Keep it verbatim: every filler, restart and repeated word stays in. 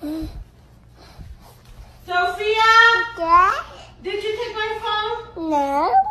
Sophia? Yeah? Did you take my phone? No.